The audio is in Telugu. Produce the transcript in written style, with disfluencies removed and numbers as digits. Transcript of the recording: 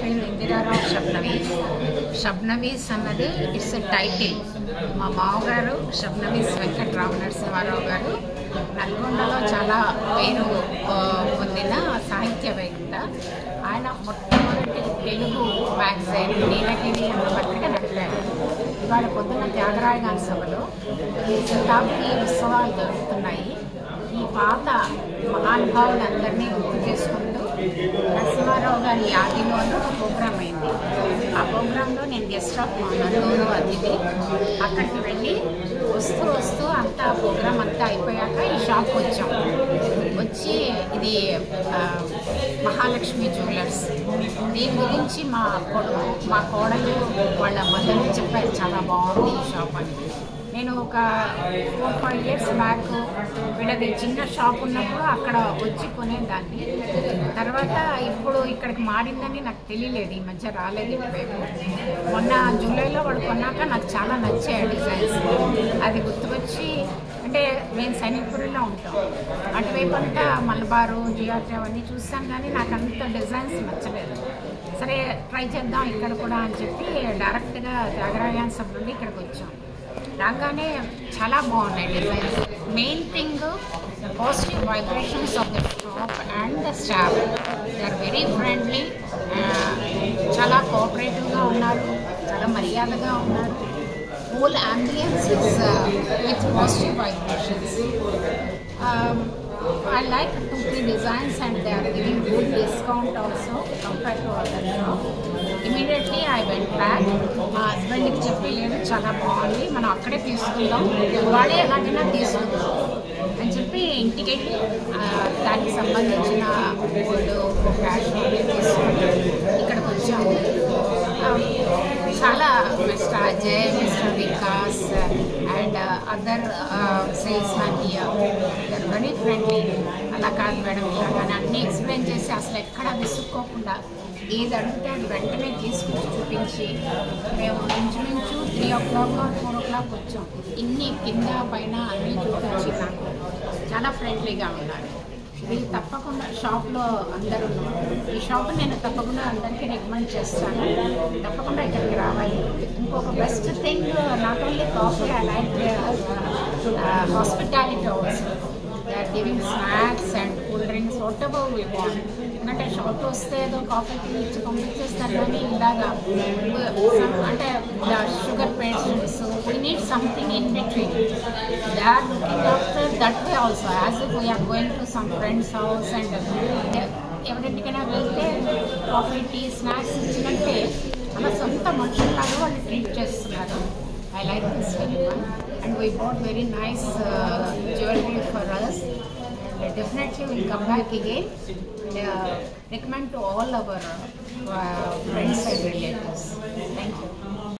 పేరు ఇందిరారావు షబ్నవీస్. షబ్నవీస్ అన్నది ఇట్స్ ఎ టైటిల్. మా మామగారు షబ్నవీస్ వెంకటరామ నరసింహారావు గారు నల్గొండలో చాలా పేరు పొందిన సాహిత్యవేత్త. ఆయన మొట్టమొదటి తెలుగు మ్యాగజైన్ నీలగిరి అన్న పత్రిక నడిపారు. ఇవాళ పొద్దున్న త్యాగరాయ గాన సభలో ఈ శతాబ్ది ఉత్సవాలు జరుగుతున్నాయి. ఈ పాత మహానుభావులందరినీ గుర్తు చేసుకుంటూ నరసింహారావు గారి యాదిలో ఒక ప్రోగ్రామ్ అయింది. ఆ ప్రోగ్రాంలో నేను గెస్ట్ ఆఫ్ ఆనర్ అతిథి. అక్కడికి వెళ్ళి వస్తూ అంతా ప్రోగ్రామ్ అంతా అయిపోయాక ఈ షాప్కి వచ్చాం. వచ్చి ఇది మహాలక్ష్మి జ్యువెలర్స్, దీని గురించి మా కోడలు వాళ్ళ మదర్ చెప్పారు, చాలా బాగుంది ఈ షాప్ అని. నేను ఒక 4-5 years బ్యాక్ వీళ్ళది చిన్న షాప్ ఉన్నప్పుడు అక్కడ వచ్చి కొనేదాన్ని. తర్వాత ఇప్పుడు ఇక్కడికి మారిందని నాకు తెలియలేదు, ఈ మధ్య రాలేదు ఇటువైపు. మొన్న జూలైలో వాడు కొన్నాక నాకు చాలా నచ్చాయి డిజైన్స్. అది గుర్తుకొచ్చి, అంటే మేము సైనిక్పురిలో ఉంటాం, అటువైపు అంతా మలబారు జియార్జీ అవన్నీ చూస్తాను, కానీ నాకు అంత డిజైన్స్ నచ్చలేదు. సరే ట్రై చేద్దాం ఇక్కడ కూడా అని చెప్పి డైరెక్ట్గా త్యాగరాయ సభ నుండి ఇక్కడికి వచ్చాం. రాగానే చాలా బాగున్నాయి designs. Main thing the positive vibrations of the shop and the staff, they are very friendly, చాలా కోఆపరేటివ్గా ఉన్నారు, చాలా మర్యాదగా ఉన్నారు. Whole ambience is with positive vibrations. I like 2-3 designs and they are giving good discount also compared to other shop. Immediately I went back. మా హస్బెండ్కి చెప్పలేదు, చాలా బాగుంది, మనం అక్కడే తీసుకుందాం, వాడే ఎలాగైనా తీసుకుందాం అని చెప్పి ఇంటికి వెళ్ళి దానికి సంబంధించిన గోల్డ్ క్యాష్ తీసుకుంటాం. ఇక్కడికి వచ్చాము. చాలా mister Ajay, mister Vikas and other salesman here, they are very friendly. అలా కాదు మేడం ఇలా కానీ అన్నీ ఎక్స్ప్లెయిన్ చేసి అసలు ఎక్కడ విసుక్కోకుండా ఏది అడిగితే అది వెంటనే తీసుకొచ్చి చూపించి, మేము ఇంచుమించు 3 o'clock or 4 o'clock వచ్చాం. ఇన్ని కింద పైన అన్నీ చూపించి నాకు చాలా ఫ్రెండ్లీగా ఉన్నారు. ఇది తప్పకుండా షాప్లో అందరూ, ఈ షాప్ నేను తప్పకుండా అందరికీ రికమెండ్ చేస్తాను, తప్పకుండా ఇక్కడికి రావాలి. ఇంకొక best thing, not only coffee, I like hospitality also. They are giving snacks and cool drinks whatever we want. ఎందుకంటే షాప్కి వస్తే ఏదో కాఫీ టీ ఇచ్చి పంపించేస్తారు, కానీ ఇలాగా అంటే sugar patients, we need something in between. They are looking after that way also, as if we are going to some friends house and ఎవరింటికైనా వెళ్తే కాఫీ టీ స్నాక్స్ ఇచ్చినట్టే అలా సొంత మనుషుల్లాగా వాళ్ళు ట్రీట్ చేస్తున్నారు. I like this very much, and we bought very nice jewelry for us. Definitely we'll come back again and recommend to all our friends and relatives. Thank you.